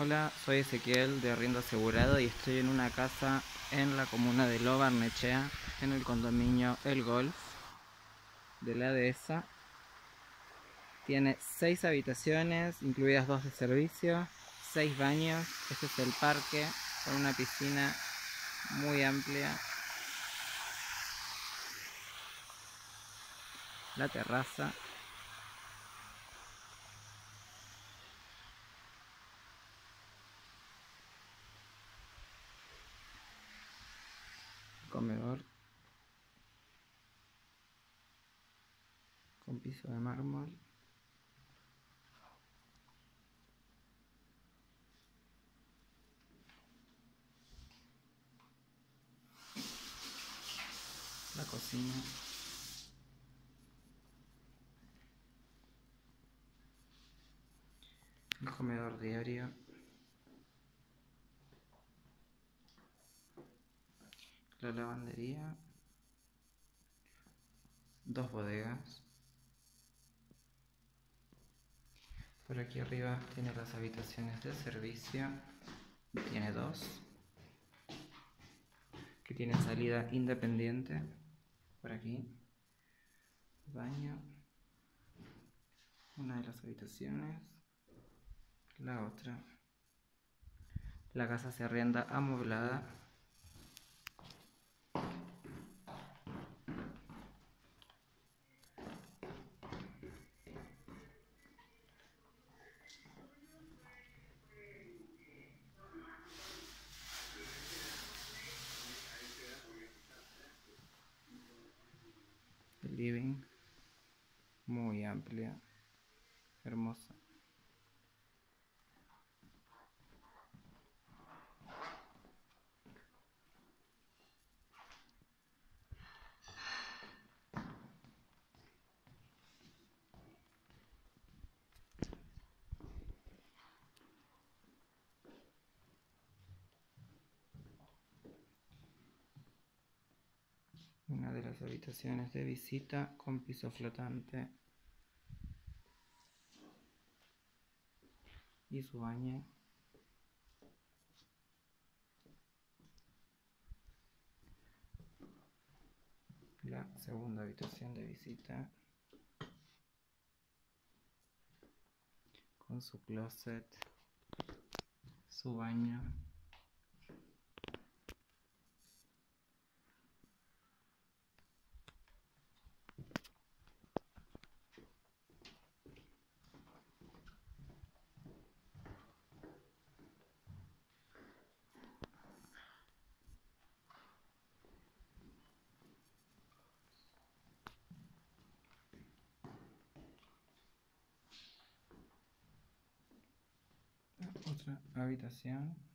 Hola, soy Ezequiel de Arriendo Asegurado y estoy en una casa en la comuna de Lo Barnechea, en el condominio El Golf de la dehesa. Tiene 6 habitaciones, incluidas 2 de servicio, 6 baños. Este es el parque con una piscina muy amplia. La terraza. Comedor con piso de mármol. La cocina. El comedor diario. La lavandería. 2 bodegas. Por aquí arriba tiene las habitaciones de servicio. Tiene 2 que tienen salida independiente. Por aquí, baño, una de las habitaciones, la otra. La casa se arrienda amoblada. El living, muy amplia, hermosa. Una de las habitaciones de visita con piso flotante y su baño. La segunda habitación de visita con su closet, su baño. Otra habitación